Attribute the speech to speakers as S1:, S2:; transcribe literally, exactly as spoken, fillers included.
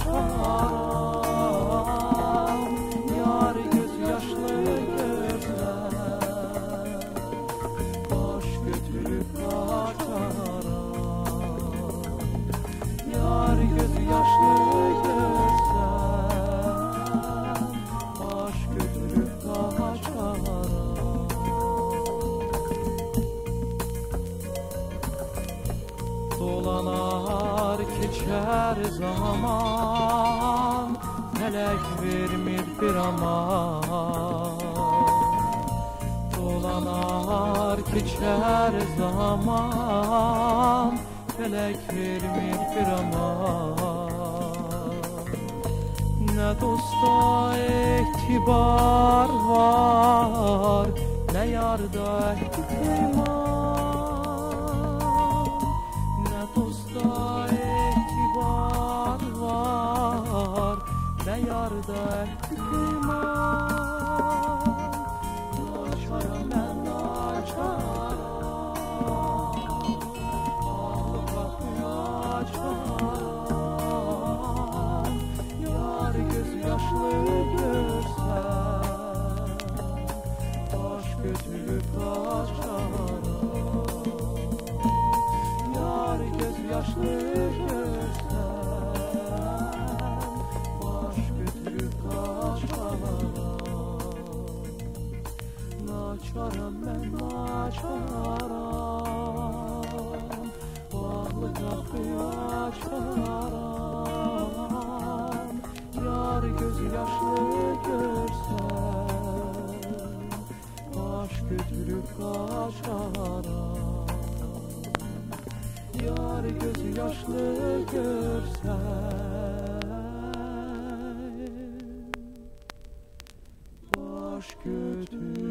S1: kaçaram, yar göz yaşlı görse baş götürüp kaçaram, yar göz yaşlı görse baş götürüp kaçaram. Dolanar geçer zaman, felek vermir bir aman. Dolanar geçer zaman, felek vermir bir aman. Ne dosta itibar var, ne yarda ihtimal. Ne dosta itibar var, ne yarda ihtimal. Naçaram ben naçaram, ağlı kapıyı açaram, yar göz yaşlı görse baş götürüp kaçaram, yar göz yaşlı görse baş götürüp kaçaram. Naçaram ben naçaram, bağlı kapıyı açaram, yar göz yaşlı görse baş götürüp kaçaram, yar göz yaşlı görse baş götürüp